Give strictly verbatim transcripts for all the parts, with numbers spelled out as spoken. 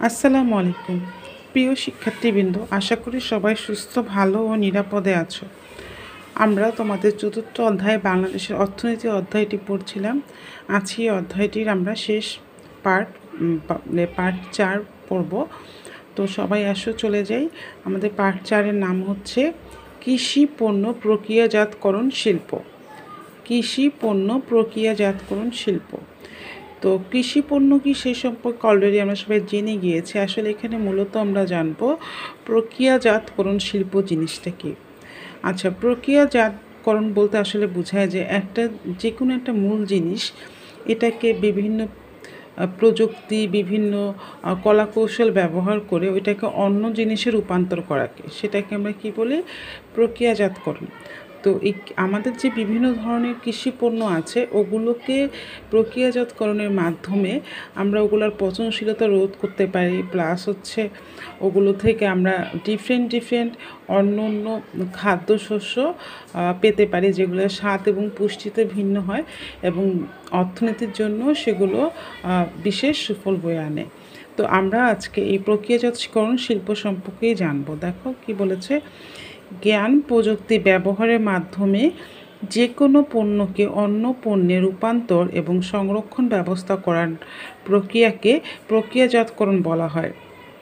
আসসালামু আলাইকুম প্রিয় শিক্ষার্থীবৃন্দ, আশা করি সবাই সুস্থ, ভালো ও নিরাপদে আছো। আমরা তোমাদের চতুর্থ অধ্যায় বাংলাদেশের অর্থনীতি অধ্যায়টি পড়ছিলাম। আজকে এই অধ্যায়টির আমরা শেষ পার্ট পার্ট চার পড়ব। তো সবাই আসো চলে যাই। আমাদের পার্ট চারের নাম হচ্ছে কৃষি পণ্য প্রক্রিয়াজাতকরণ শিল্প। কৃষি পণ্য প্রক্রিয়াজাতকরণ শিল্প। তো কৃষি পণ্য কি সেই সম্পর্কে অলরেডি আমরা সবাই জেনে গিয়েছি। আসলে এখানে মূলত আমরা জানব প্রক্রিয়াজাতকরণ শিল্প জিনিসটা কি। আচ্ছা, প্রক্রিয়াজাতকরণ বলতে আসলে বোঝায় যে একটা যে কোনো একটা মূল জিনিস, এটাকে বিভিন্ন প্রযুক্তি, বিভিন্ন কলাকৌশল ব্যবহার করে ওইটাকে অন্য জিনিসে রূপান্তর করাকে, সেটাকে আমরা কি বলি? প্রক্রিয়াজাতকরণ। তো এই আমাদের যে বিভিন্ন ধরনের কৃষি পণ্য আছে, ওগুলোকে প্রক্রিয়াজাতকরণের মাধ্যমে আমরা ওগুলোর পচনশীলতা রোধ করতে পারি, প্লাস হচ্ছে ওগুলো থেকে আমরা ডিফারেন্ট ডিফারেন্ট অন্য অন্য খাদ্যশস্য পেতে পারি, যেগুলো স্বাদ এবং পুষ্টিতে ভিন্ন হয় এবং অর্থনীতির জন্য সেগুলো বিশেষ সুফল বয়ে আনে। তো আমরা আজকে এই প্রক্রিয়াজাতকরণ শিল্প সম্পর্কেই জানব। দেখো কি বলেছে, জ্ঞান প্রযুক্তি ব্যবহারের মাধ্যমে যে কোনো পণ্যকে অন্য পণ্যে রূপান্তর এবং সংরক্ষণ ব্যবস্থা করার প্রক্রিয়াকে প্রক্রিয়াজাতকরণ বলা হয়।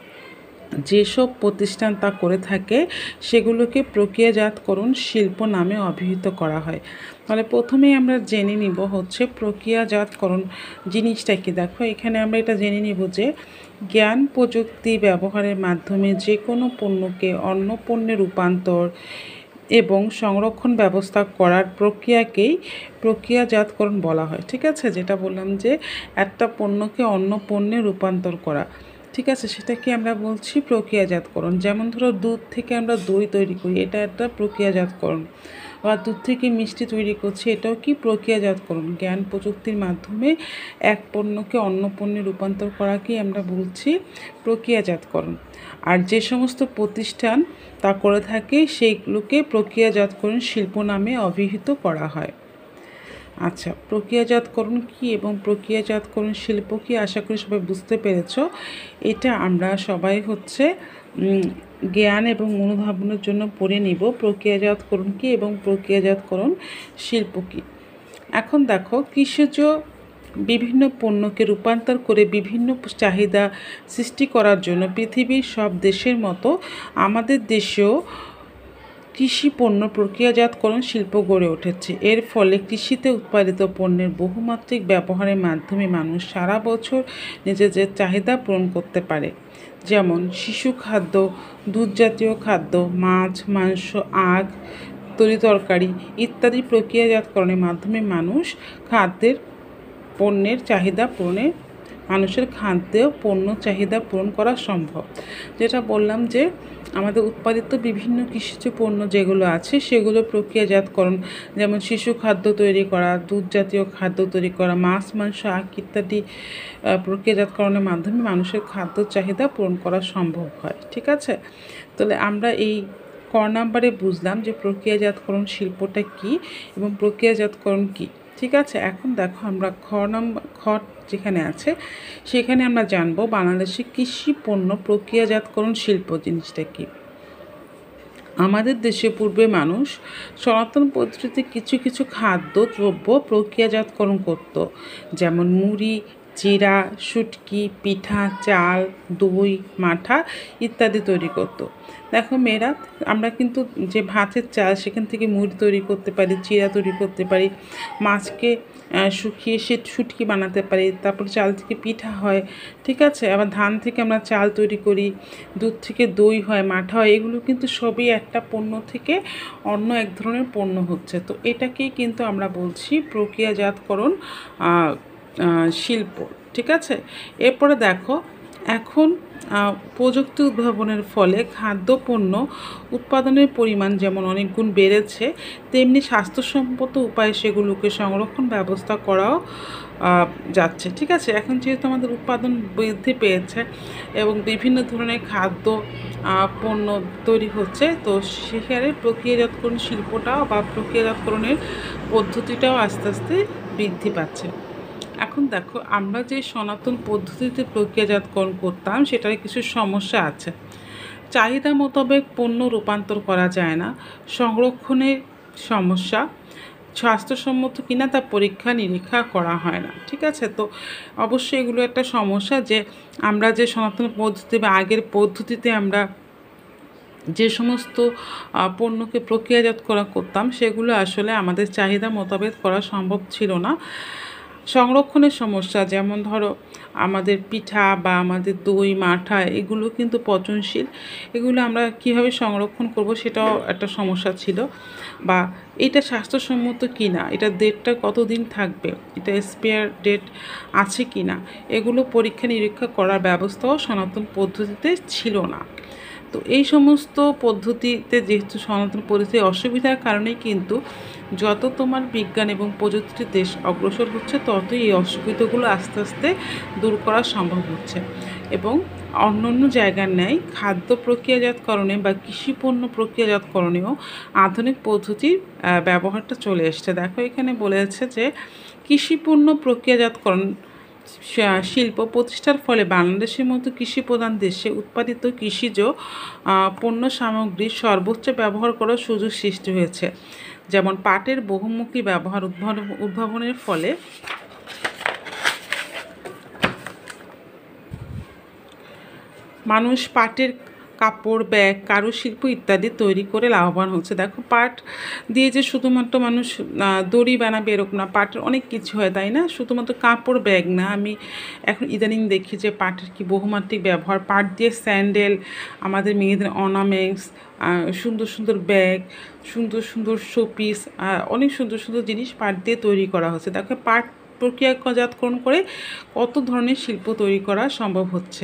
যেসব প্রতিষ্ঠান তা করে থাকে সেগুলোকে প্রক্রিয়াজাতকরণ শিল্প নামে অভিহিত করা হয়। তাহলে প্রথমেই আমরা জেনে নিব হচ্ছে প্রক্রিয়াজাতকরণ জিনিসটা কি। দেখো এখানে আমরা এটা জেনে নিব যে জ্ঞান প্রযুক্তি ব্যবহারের মাধ্যমে যে কোনো পণ্যকে অন্য পণ্যে রূপান্তর এবং সংরক্ষণ ব্যবস্থা করার প্রক্রিয়াকেই প্রক্রিয়াজাতকরণ বলা হয়। ঠিক আছে, যেটা বললাম যে একটা পণ্যকে অন্য পণ্যে রূপান্তর করা, ঠিক আছে, সেটাকে আমরা বলছি প্রক্রিয়াজাতকরণ। যেমন ধরো দুধ থেকে আমরা দই তৈরি করি, এটা একটা প্রক্রিয়াজাতকরণ। বা দুধ থেকে মিষ্টি তৈরি করছি, এটাও কি প্রক্রিয়াজাতকরণ। জ্ঞান প্রযুক্তির মাধ্যমে এক পণ্যকে অন্য পণ্যে রূপান্তর করাকেই আমরা বলছি প্রক্রিয়াজাতকরণ। আর যে সমস্ত প্রতিষ্ঠান তা করে থাকে সেইগুলোকে প্রক্রিয়াজাতকরণ শিল্প নামে অভিহিত করা হয়। আচ্ছা, প্রক্রিয়াজাতকরণ কি এবং প্রক্রিয়াজাতকরণ শিল্প কি, আশা করি সবাই বুঝতে পেরেছ। এটা আমরা সবাই হচ্ছে জ্ঞান এবং অনুধাবনের জন্য পড়ে নিব প্রক্রিয়াজাতকরণ কি এবং প্রক্রিয়াজাতকরণ শিল্প কি। এখন দেখো, কৃষিজ বিভিন্ন পণ্যকে রূপান্তর করে বিভিন্ন চাহিদা সৃষ্টি করার জন্য পৃথিবীর সব দেশের মতো আমাদের দেশেও কৃষি পণ্য প্রক্রিয়াজাতকরণ শিল্প গড়ে উঠেছে। এর ফলে কৃষিতে উৎপাদিত পণ্যের বহুমাত্রিক ব্যবহারের মাধ্যমে মানুষ সারা বছর নিজেদের চাহিদা পূরণ করতে পারে। যেমন শিশু খাদ্য, দুধ জাতীয় খাদ্য, মাছ, মাংস, আখ, তরি তরকারি ইত্যাদি প্রক্রিয়াজাতকরণের মাধ্যমে মানুষ খাদ্যের পণ্যের চাহিদা পূরণে মানুষের খাদ্য পণ্য চাহিদা পূরণ করা সম্ভব। যেটা বললাম যে আমাদের উৎপাদিত বিভিন্ন কৃষিজ পণ্য যেগুলো আছে সেগুলো প্রক্রিয়াজাতকরণ, যেমন শিশু খাদ্য তৈরি করা, দুধ জাতীয় খাদ্য তৈরি করা, মাছ, মাংস, আখ ইত্যাদি প্রক্রিয়াজাতকরণের মাধ্যমে মানুষের খাদ্য চাহিদা পূরণ করা সম্ভব হয়। ঠিক আছে, তাহলে আমরা এই ক নাম্বারে বুঝলাম যে প্রক্রিয়াজাতকরণ শিল্পটা কি এবং প্রক্রিয়াজাতকরণ কি। ঠিক আছে, এখন দেখো আমরা খ নম্বর খ যেখানে আছে সেখানে আমরা জানবো বাংলাদেশে কৃষি পণ্য প্রক্রিয়াজাতকরণ শিল্প জিনিসটা কি। আমাদের দেশে পূর্বে মানুষ সনাতন পদ্ধতিতে কিছু কিছু খাদ্য দ্রব্য প্রক্রিয়াজাতকরণ করত, যেমন মুড়ি, চিড়া, শুটকি, পিঠা, চাল, দই, মাঠা ইত্যাদি তৈরি করতো। দেখো মেয়েরা, আমরা কিন্তু যে ভাতের চাল সেখান থেকে মুড়ি তৈরি করতে পারি, চিড়া তৈরি করতে পারি, মাছকে শুকিয়ে সে শুটকি বানাতে পারি, তারপর চাল থেকে পিঠা হয়। ঠিক আছে, আবার ধান থেকে আমরা চাল তৈরি করি, দুধ থেকে দই হয়, মাঠা হয়। এগুলো কিন্তু সবই একটা পণ্য থেকে অন্য এক ধরনের পণ্য হচ্ছে। তো এটাকেই কিন্তু আমরা বলছি প্রক্রিয়াজাতকরণ শিল্প। ঠিক আছে, এরপরে দেখো, এখন প্রযুক্তি উদ্ভাবনের ফলে খাদ্যপণ্য উৎপাদনের পরিমাণ যেমন অনেক গুণ বেড়েছে, তেমনি স্বাস্থ্যসম্মত উপায়ে সেগুলোকে সংরক্ষণ ব্যবস্থা করাও যাচ্ছে। ঠিক আছে, এখন যেহেতু আমাদের উৎপাদন বৃদ্ধি পেয়েছে এবং বিভিন্ন ধরনের খাদ্য পণ্য তৈরি হচ্ছে, তো সেখানে প্রক্রিয়াজাতকরণ শিল্পটাও বা প্রক্রিয়াজাতকরণের পদ্ধতিটাও আস্তে আস্তে বৃদ্ধি পাচ্ছে। এখন দেখো, আমরা যে সনাতন পদ্ধতিতে প্রক্রিয়াজাতকরণ করতাম সেটার কিছু সমস্যা আছে। চাহিদা মোতাবেক পণ্য রূপান্তর করা যায় না, সংরক্ষণের সমস্যা, স্বাস্থ্যসম্মত কিনা তা পরীক্ষা নিরীক্ষা করা হয় না। ঠিক আছে, তো অবশ্যই এগুলো একটা সমস্যা যে আমরা যে সনাতন পদ্ধতি বা আগের পদ্ধতিতে আমরা যে সমস্ত পণ্যকে প্রক্রিয়াজাত করা করতাম সেগুলো আসলে আমাদের চাহিদা মোতাবেক করা সম্ভব ছিল না। সংরক্ষণের সমস্যা, যেমন ধরো আমাদের পিঠা বা আমাদের দই মাঠা এগুলো কিন্তু পচনশীল, এগুলো আমরা কীভাবে সংরক্ষণ করব সেটাও একটা সমস্যা ছিল। বা এটা স্বাস্থ্যসম্মত কি না, এটা ডেটটা কতদিন থাকবে, এটা এক্সপায়ার ডেট আছে কি না, এগুলো পরীক্ষা নিরীক্ষা করার ব্যবস্থাও সনাতন পদ্ধতিতে ছিল না। তো এই সমস্ত পদ্ধতিতে যেহেতু সনাতন পদ্ধতির অসুবিধার কারণেই কিন্তু যত তোমার বিজ্ঞান এবং প্রযুক্তির দেশ অগ্রসর হচ্ছে ততই এই অসুবিধাগুলো আস্তে আস্তে দূর করা সম্ভব হচ্ছে। এবং অন্য অন্য জায়গার ন্যায় খাদ্য প্রক্রিয়াজাতকরণে বা কৃষিপণ্য প্রক্রিয়াজাতকরণেও আধুনিক পদ্ধতির ব্যবহারটা চলে এসছে। দেখো এখানে বলেছে যে কৃষিপণ্য প্রক্রিয়াজাতকরণ শিল্প প্রতিষ্ঠার ফলে বাংলাদেশের মতো কৃষি প্রধান দেশে উৎপাদিত কৃষিজ পণ্য সামগ্রীর সর্বোচ্চ ব্যবহার করার সুযোগ সৃষ্টি হয়েছে। যেমন পাটের বহুমুখী ব্যবহার উদ্ভাবনের ফলে মানুষ পাটের কাপড়, ব্যাগ, কারুশিল্প ইত্যাদি তৈরি করে লাভবান হচ্ছে। দেখো পাট দিয়ে যে শুধুমাত্র মানুষ দড়ি বানাবে এরকম না, পাটের অনেক কিছু হয়, তাই না? শুধুমাত্র কাপড় ব্যাগ না, আমি এখন ইদানিং দেখি যে পাটের কি বহুমাত্রিক ব্যবহার। পাট দিয়ে স্যান্ডেল, আমাদের মেয়েদের অর্নামেন্টস, সুন্দর সুন্দর ব্যাগ, সুন্দর সুন্দর শোপিস, অনেক সুন্দর সুন্দর জিনিস পাট দিয়ে তৈরি করা হচ্ছে। দেখো পাট প্রক্রিয়াজাতকরণ করে কত ধরনের শিল্প তৈরি করা সম্ভব হচ্ছে।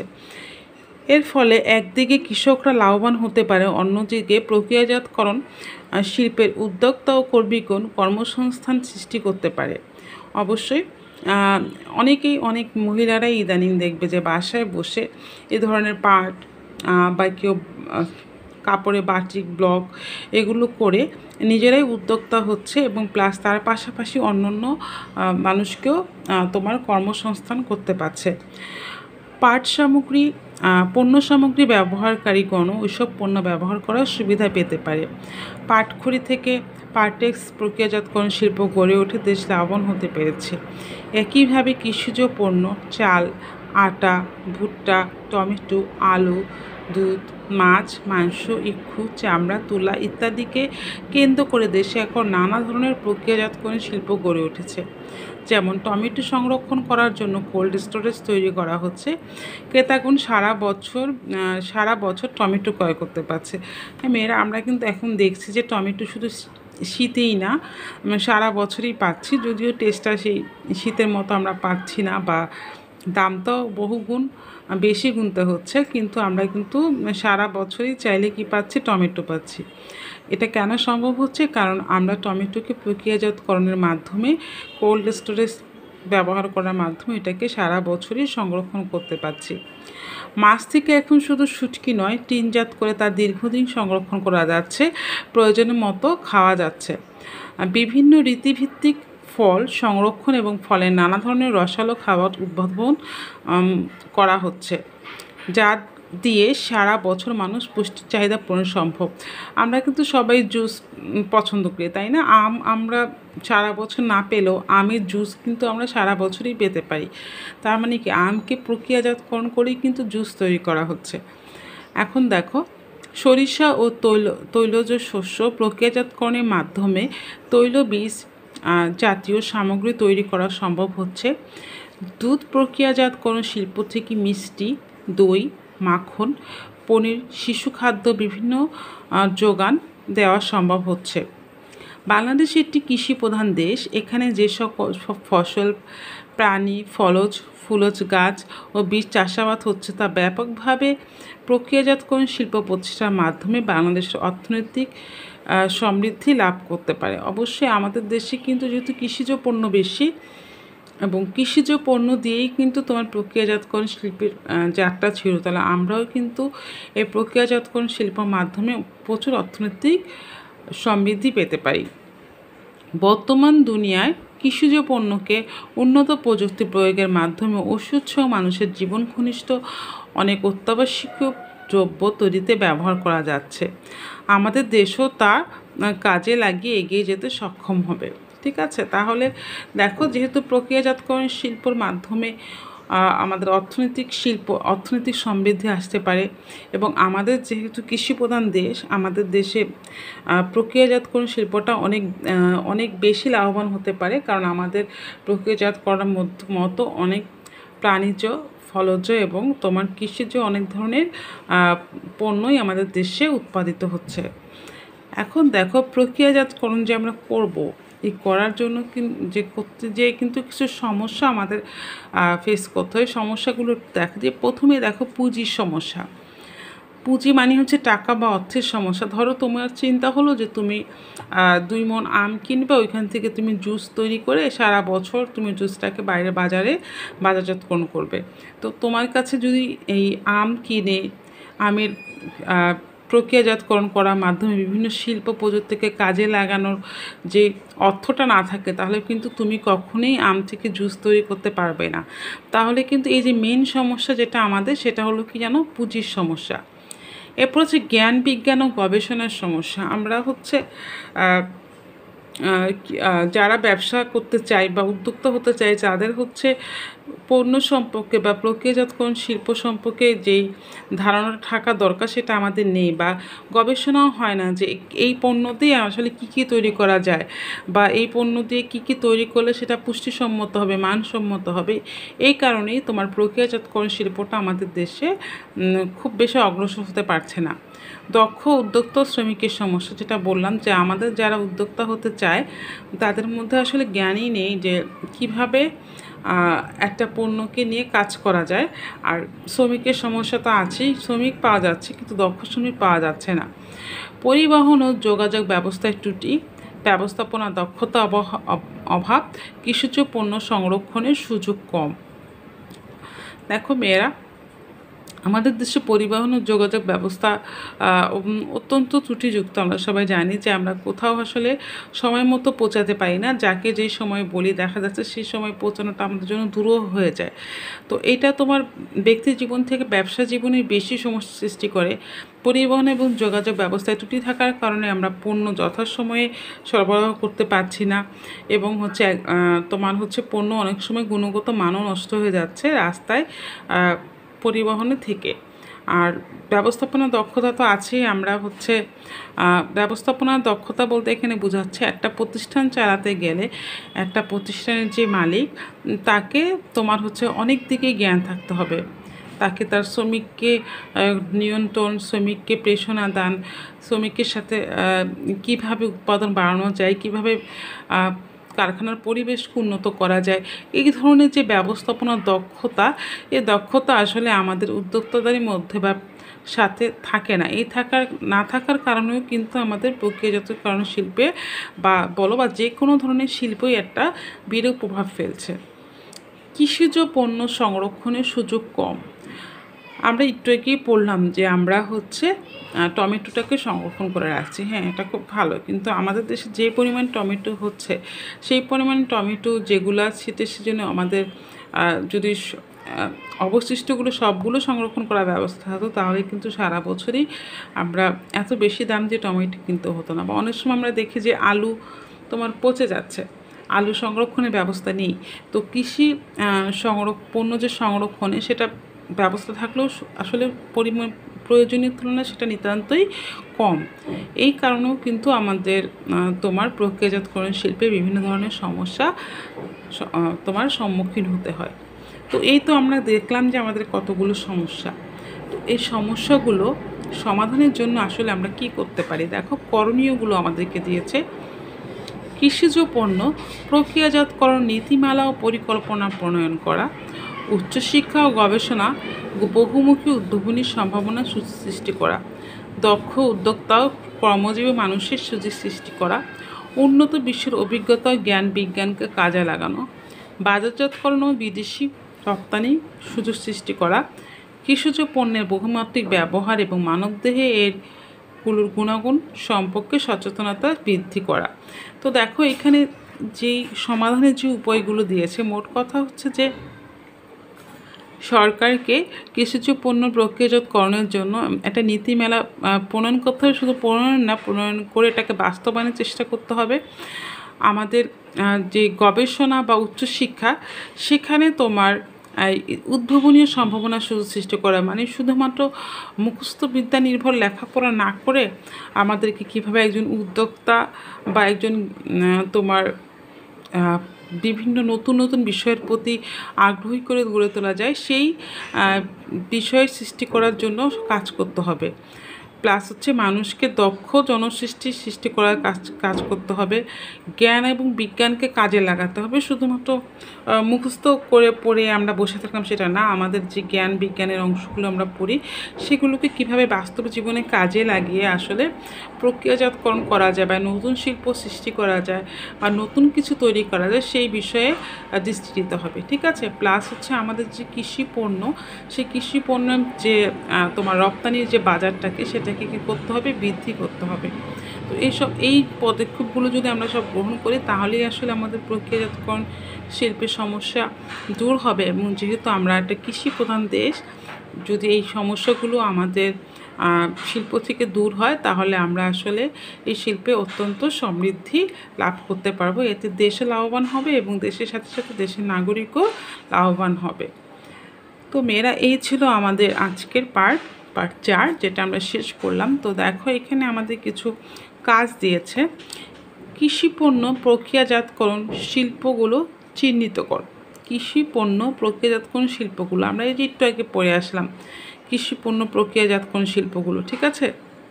এর ফলে একদিকে কৃষকরা লাভবান হতে পারে, অন্যদিকে প্রক্রিয়াজাতকরণ শিল্পের উদ্যোক্তা ও কর্মীগণ কর্মসংস্থান সৃষ্টি করতে পারে। অবশ্যই অনেকেই অনেক মহিলারাই ইদানিং দেখবে যে বাসায় বসে এ ধরনের পাট বা কেউ কাপড়ে বাটিক ব্লক এগুলো করে নিজেরাই উদ্যোক্তা হচ্ছে এবং প্লাস তার পাশাপাশি অন্য অন্য মানুষকেও তোমার কর্মসংস্থান করতে পারছে। পাট সামগ্রী পণ্য সামগ্রী ব্যবহারকারীগণও ওইসব পণ্য ব্যবহার করার সুবিধা পেতে পারে। পাটখড়ি থেকে পাটেক্স প্রক্রিয়াজাতকরণ শিল্প গড়ে ওঠে, দেশ লাভবান হতে পেরেছে। একইভাবে কৃষিজ পণ্য, চাল, আটা, ভুট্টা, টমেটো, আলু, দুধ, মাছ, মাংস, ইক্ষু, চামড়া, তুলা ইত্যাদিকে কেন্দ্র করে দেশে এখন নানা ধরনের প্রক্রিয়াজাতকরণ শিল্প গড়ে উঠেছে। যেমন টমেটো সংরক্ষণ করার জন্য কোল্ড স্টোরেজ তৈরি করা হচ্ছে, ক্রেতাগণ সারা বছর সারা বছর টমেটো ক্রয় করতে পারছে। হ্যাঁ মেয়েরা, আমরা কিন্তু এখন দেখছি যে টমেটো শুধু শীতেই না সারা বছরই পাচ্ছি, যদিও টেস্টটা সেই শীতের মতো আমরা পাচ্ছি না বা দামটাও বহুগুণ বেশি গুনতে হচ্ছে, কিন্তু আমরা কিন্তু সারা বছরই চাইলে কি পাচ্ছি, টমেটো পাচ্ছি। এটা কেন সম্ভব হচ্ছে? কারণ আমরা টমেটোকে প্রক্রিয়াজাতকরণের মাধ্যমে কোল্ড স্টোরেজ ব্যবহার করার মাধ্যমে এটাকে সারা বছরই সংরক্ষণ করতে পারছি। মাছ থেকে এখন শুধু শুটকি নয়, টিনজাত করে তার দীর্ঘদিন সংরক্ষণ করা যাচ্ছে, প্রয়োজনের মতো খাওয়া যাচ্ছে। বিভিন্ন রীতিভিত্তিক ফল সংরক্ষণ এবং ফলের নানা ধরনের রসালো খাবার উদ্ভাবন করা হচ্ছে, যা দিয়ে সারা বছর মানুষ পুষ্টির চাহিদা পূরণ সম্ভব। আমরা কিন্তু সবাই জুস পছন্দ করি, তাই না? আম আমরা সারা বছর না পেলেও আমের জুস কিন্তু আমরা সারা বছরই পেতে পারি। তার মানে কি আমকে প্রক্রিয়াজাতকরণ করেই কিন্তু জুস তৈরি করা হচ্ছে। এখন দেখো, সরিষা ও তৈল তৈলজ শস্য প্রক্রিয়াজাতকরণের মাধ্যমে তৈলবীজ জাতীয় সামগ্রী তৈরি করা সম্ভব হচ্ছে। দুধ প্রক্রিয়াজাতকরণ শিল্প থেকে মিষ্টি, দই, মাখন, পনির, শিশু খাদ্য বিভিন্ন যোগান দেওয়া সম্ভব হচ্ছে। বাংলাদেশ একটি কৃষি প্রধান দেশ, এখানে যে সকল ফসল, প্রাণী, ফলজ, ফুলজ গাছ ও বীজ চাষাবাদ হচ্ছে তা ব্যাপকভাবে প্রক্রিয়াজাতকরণ শিল্প প্রতিষ্ঠার মাধ্যমে বাংলাদেশের অর্থনৈতিক সমৃদ্ধি লাভ করতে পারে। অবশ্যই আমাদের দেশে কিন্তু যেহেতু কৃষিজ পণ্য বেশি এবং কৃষিজ পণ্য দিয়েই কিন্তু তোমার প্রক্রিয়াজাতকরণ শিল্পের যাত্রা ছিল, তাহলে আমরাও কিন্তু এই প্রক্রিয়াজাতকরণ শিল্পের মাধ্যমে প্রচুর অর্থনৈতিক সমৃদ্ধি পেতে পারি। বর্তমান দুনিয়ায় কৃষিজ পণ্যকে উন্নত প্রযুক্তি প্রয়োগের মাধ্যমে ওষুধসহ মানুষের জীবন ঘনিষ্ঠ অনেক অত্যাবশ্যকীয় দ্রব্য তৈরিতে ব্যবহার করা যাচ্ছে। আমাদের দেশও তা কাজে লাগিয়ে এগিয়ে যেতে সক্ষম হবে। ঠিক আছে, তাহলে দেখো, যেহেতু প্রক্রিয়াজাতকরণ শিল্পর মাধ্যমে আমাদের অর্থনৈতিক শিল্প অর্থনৈতিক সমৃদ্ধি আসতে পারে, এবং আমাদের যেহেতু কৃষি প্রধান দেশ, আমাদের দেশে প্রক্রিয়াজাতকরণ শিল্পটা অনেক অনেক বেশি লাভবান হতে পারে, কারণ আমাদের প্রক্রিয়াজাত করার মতো অনেক প্রাণীজ, ফলজ এবং তোমার কৃষিজ অনেক ধরনের পণ্যই আমাদের দেশে উৎপাদিত হচ্ছে। এখন দেখো, প্রক্রিয়াজাতকরণ যে আমরা করব, এই করার জন্য যে করতে যেয়ে কিন্তু কিছু সমস্যা আমাদের ফেস করতে হয়। সমস্যাগুলো দেখা যায়, প্রথমে দেখো পুঁজির সমস্যা। পুঁজি মানে হচ্ছে টাকা বা অর্থের সমস্যা। ধরো তোমার চিন্তা হলো যে তুমি দুই মণ আম কিনবে, ওইখান থেকে তুমি জুস তৈরি করে সারা বছর তুমি জুসটাকে বাইরে বাজারে বাজারজাতকরণ করবে। তো তোমার কাছে যদি এই আম কিনে আমের প্রক্রিয়াজাতকরণ করার মাধ্যমে বিভিন্ন শিল্প প্রযুক্তিকে কাজে লাগানোর যে অর্থটা না থাকে, তাহলে কিন্তু তুমি কখনোই আম থেকে জুস তৈরি করতে পারবে না। তাহলে কিন্তু এই যে মেন সমস্যা যেটা আমাদের, সেটা হলো কি জানো, পুঁজির সমস্যা। এরপর হচ্ছে জ্ঞান বিজ্ঞান ও গবেষণার সমস্যা। আমরা হচ্ছে যারা ব্যবসা করতে চাই বা উদ্যোক্তা হতে চাই, যাদের হচ্ছে পণ্য সম্পর্কে বা প্রক্রিয়াজাতকরণ শিল্প সম্পর্কে যেই ধারণা থাকা দরকার, সেটা আমাদের নেই, বা গবেষণাও হয় না যে এই পণ্য দিয়ে আসলে কী কী তৈরি করা যায়, বা এই পণ্য দিয়ে কী কী তৈরি করলে সেটা পুষ্টিসম্মত হবে, মানসম্মত হবে। এই কারণেই তোমার প্রক্রিয়াজাতকরণ শিল্পটা আমাদের দেশে খুব বেশি অগ্রসর হতে পারছে না। দক্ষ উদ্যোক্তা শ্রমিকের সমস্যা, যেটা বললাম যে আমাদের যারা উদ্যোক্তা হতে চায় তাদের মধ্যে আসলে জ্ঞানই নেই যে কিভাবে একটা পণ্যকে নিয়ে কাজ করা যায়। আর শ্রমিকের সমস্যা তো আছেই, শ্রমিক পাওয়া যাচ্ছে কিন্তু দক্ষ শ্রমিক পাওয়া যাচ্ছে না। পরিবহন ও যোগাযোগ ব্যবস্থায় ত্রুটি, ব্যবস্থাপনা দক্ষতা অভাব, কৃষিজ পণ্য সংরক্ষণের সুযোগ কম। দেখো মেয়েরা, আমাদের দেশে পরিবহন ও যোগাযোগ ব্যবস্থা অত্যন্ত ত্রুটিযুক্ত। আমরা সবাই জানি যে আমরা কোথাও আসলে সময় মতো পৌঁছাতে পারি না। যাকে যেই সময় বলি, দেখা যাচ্ছে সেই সময় পৌঁছানোটা আমাদের জন্য দূরও হয়ে যায়। তো এটা তোমার ব্যক্তি জীবন থেকে ব্যবসা জীবনে বেশি সমস্যা সৃষ্টি করে। পরিবহন এবং যোগাযোগ ব্যবস্থায় ত্রুটি থাকার কারণে আমরা পণ্য যথাসময়ে সরবরাহ করতে পারছি না, এবং হচ্ছে তোমার হচ্ছে পণ্য অনেক সময় গুণগত মানও নষ্ট হয়ে যাচ্ছে রাস্তায় পরিবহনে থেকে। আর ব্যবস্থাপনা দক্ষতা তো আছেই। আমরা হচ্ছে ব্যবস্থাপনার দক্ষতা বলতে এখানে বোঝাচ্ছে একটা প্রতিষ্ঠান চালাতে গেলে একটা প্রতিষ্ঠানের যে মালিক, তাকে তোমার হচ্ছে অনেক দিকেই জ্ঞান থাকতে হবে। তাকে তার শ্রমিককে নিয়ন্ত্রণ, শ্রমিককে প্রেরণা দান, শ্রমিকের সাথে কিভাবে উৎপাদন বাড়ানো যায়, কিভাবে কারখানার পরিবেশকে উন্নত করা যায়, এই ধরনের যে ব্যবস্থাপনা দক্ষতা, এই দক্ষতা আসলে আমাদের উদ্যোক্তাদের মধ্যে বা সাথে থাকে না। এই থাকার না থাকার কারণেও কিন্তু আমাদের প্রক্রিয়াজাতকরণ শিল্পে বা বলো বা যে কোনো ধরনের শিল্পই একটা বিরূপ প্রভাব ফেলছে। কৃষিজ পণ্য সংরক্ষণের সুযোগ কম। আমরা একটু আগেই পড়লাম যে আমরা হচ্ছে টমেটোটাকে সংরক্ষণ করে রাখছি। হ্যাঁ, এটা খুব ভালো, কিন্তু আমাদের দেশে যে পরিমাণ টমেটো হচ্ছে, সেই পরিমাণ টমেটো যেগুলো শীতের সিজনে আমাদের যদি অবশিষ্টগুলো সবগুলো সংরক্ষণ করার ব্যবস্থা হতো, তাহলে কিন্তু সারা বছরই আমরা এত বেশি দাম দিয়ে টমেটো কিনতে হতো না। বা অনেক সময় আমরা দেখি যে আলু তোমার পচে যাচ্ছে, আলু সংরক্ষণের ব্যবস্থা নেই। তো কৃষি সংরক্ষণ পণ্য যে সংরক্ষণে সেটা ব্যবস্থা থাকলেও আসলে পরিমাণ প্রয়োজনীয় তুলনায় সেটা নিতান্তই কম। এই কারণেও কিন্তু আমাদের তোমার প্রক্রিয়াজাতকরণ শিল্পে বিভিন্ন ধরনের সমস্যা তোমার সম্মুখীন হতে হয়। তো এই তো আমরা দেখলাম যে আমাদের কতগুলো সমস্যা। তো এই সমস্যাগুলো সমাধানের জন্য আসলে আমরা কি করতে পারি, দেখো করণীয়গুলো আমাদেরকে দিয়েছে। কৃষিজ পণ্য প্রক্রিয়াজাতকরণ নীতিমালা ও পরিকল্পনা প্রণয়ন করা, উচ্চশিক্ষা ও গবেষণা বহুমুখী উদ্ভাবনীর সম্ভাবনা সৃষ্টি করা, দক্ষ উদ্যোক্তা ও কর্মজীবী মানুষের সুযোগ সৃষ্টি করা, উন্নত বিশ্বের অভিজ্ঞতা ও জ্ঞান বিজ্ঞানকে কাজে লাগানো, বাজারজাতকরণ ও বিদেশি রপ্তানি সুযোগ সৃষ্টি করা, কৃষিজ পণ্যের বহুমাত্রিক ব্যবহার এবং মানবদেহে এর কাজগুলোর গুণাগুণ সম্পর্কে সচেতনতা বৃদ্ধি করা। তো দেখো এখানে যেই সমাধানের যে উপায়গুলো দিয়েছে, মোট কথা হচ্ছে যে সরকারকে কৃষিজ পণ্য প্রক্রিয়াজাতকরণের জন্য একটা নীতিমালা প্রণয়ন করতে হবে। শুধু প্রণয়ন না, প্রণয়ন করে এটাকে বাস্তবায়নের চেষ্টা করতে হবে। আমাদের যে গবেষণা বা উচ্চশিক্ষা, সেখানে তোমার উদ্ভাবনীয় সম্ভাবনা সুযোগ সৃষ্টি করা, মানে শুধুমাত্র মুখস্থ বিদ্যা নির্ভর লেখাপড়া না করে আমাদেরকে কীভাবে একজন উদ্যোক্তা বা একজন তোমার বিভিন্ন নতুন নতুন বিষয়ের প্রতি আগ্রহী করে গড়ে তোলা যায়, সেই বিষয় সৃষ্টি করার জন্য কাজ করতে হবে। প্লাস হচ্ছে মানুষকে দক্ষ জনসৃষ্টি সৃষ্টি করার কাজ কাজ করতে হবে। জ্ঞান এবং বিজ্ঞানকে কাজে লাগাতে হবে। শুধুমাত্র মুখস্থ করে পড়ে আমরা বসে থাকলাম সেটা না, আমাদের যে জ্ঞান বিজ্ঞানের অংশগুলো আমরা পড়ি সেগুলোকে কিভাবে বাস্তব জীবনে কাজে লাগিয়ে আসলে প্রক্রিয়াজাতকরণ করা যায় বা নতুন শিল্প সৃষ্টি করা যায় বা নতুন কিছু তৈরি করা যায়, সেই বিষয়ে দৃষ্টি দিতে হবে। ঠিক আছে। প্লাস হচ্ছে আমাদের যে কৃষি পণ্য, সেই কৃষি পণ্যের যে তোমার রপ্তানির যে বাজারটাকে, সেটাকে কী করতে হবে, বৃদ্ধি করতে হবে। তো এইসব এই পদক্ষেপগুলো যদি আমরা সব গ্রহণ করি, তাহলেই আসলে আমাদের প্রক্রিয়াজাতকরণ শিল্পের সমস্যা দূর হবে। এবং যেহেতু আমরা একটা কৃষি প্রধান দেশ, যদি এই সমস্যাগুলো আমাদের শিল্প থেকে দূর হয়, তাহলে আমরা আসলে এই শিল্পে অত্যন্ত সমৃদ্ধি লাভ করতে পারবো। এতে দেশে লাভবান হবে এবং দেশের সাথে সাথে দেশের নাগরিকও লাভবান হবে। তো মেয়েরা, এই ছিল আমাদের আজকের পার্ট পার্ট চার, যেটা আমরা শেষ করলাম। তো দেখো এখানে আমাদের কিছু কাজ দিয়েছে। কৃষি পণ্য প্রক্রিয়াজাতকরণ শিল্পগুলো চিহ্নিত কর। কৃষি পণ্য প্রক্রিয়াজাতকরণ শিল্পগুলো আমরা এই যে একটু আগে পড়ে আসলাম, কৃষি পণ্য প্রক্রিয়াজাতকরণ শিল্পগুলো। ঠিক আছে,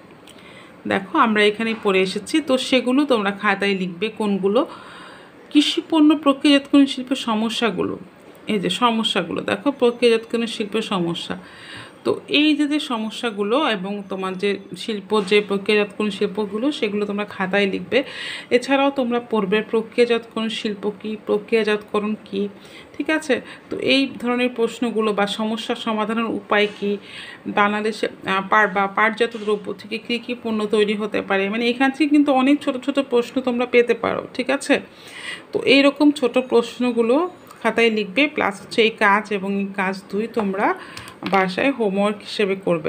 দেখো আমরা এখানে পড়ে এসেছি। তো সেগুলো তোমরা খাতায় লিখবে কোনগুলো। কৃষি পণ্য প্রক্রিয়াজাতকরণ শিল্পের সমস্যাগুলো, এই যে সমস্যাগুলো দেখো, প্রক্রিয়াজাতকরণ শিল্পের সমস্যা। তো এই যে যে সমস্যাগুলো এবং তোমার যে শিল্প, যে প্রক্রিয়াজাতকরণ শিল্পগুলো, সেগুলো তোমরা খাতায় লিখবে। এছাড়াও তোমরা পড়বে প্রক্রিয়াজাতকরণ শিল্প কী, প্রক্রিয়াজাতকরণ কী। ঠিক আছে। তো এই ধরনের প্রশ্নগুলো বা সমস্যার সমাধানের উপায় কী, বাংলাদেশে পাট বা পাটজাত দ্রব্য থেকে কী কী পণ্য তৈরি হতে পারে, মানে এখান থেকে কিন্তু অনেক ছোট ছোট প্রশ্ন তোমরা পেতে পারো। ঠিক আছে। তো এইরকম ছোট প্রশ্নগুলো খাতায় লিখবে। প্লাস হচ্ছে এই কাজ এবং এই কাজ দুই তোমরা বাসায় হোমওয়ার্ক হিসেবে করবে।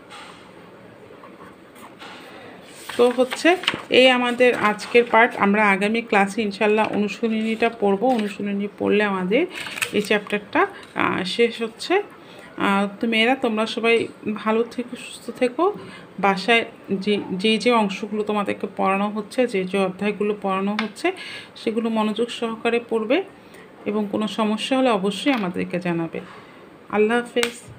তো হচ্ছে এই আমাদের আজকের পার্ট। আমরা আগামী ক্লাসে ইনশাল্লাহ অনুশীলনীটা পড়বো। অনুশীলনী পড়লে আমাদের এই চ্যাপ্টারটা শেষ হচ্ছে। তো মেয়েরা, তোমরা সবাই ভালো থেকো, সুস্থ থেকো। বাসায় যে যে যে অংশগুলো তোমাদেরকে পড়ানো হচ্ছে, যে যে অধ্যায়গুলো পড়ানো হচ্ছে, সেগুলো মনোযোগ সহকারে পড়বে এবং কোনো সমস্যা হলে অবশ্যই আমাদেরকে জানাবে। আল্লাহ হাফেজ।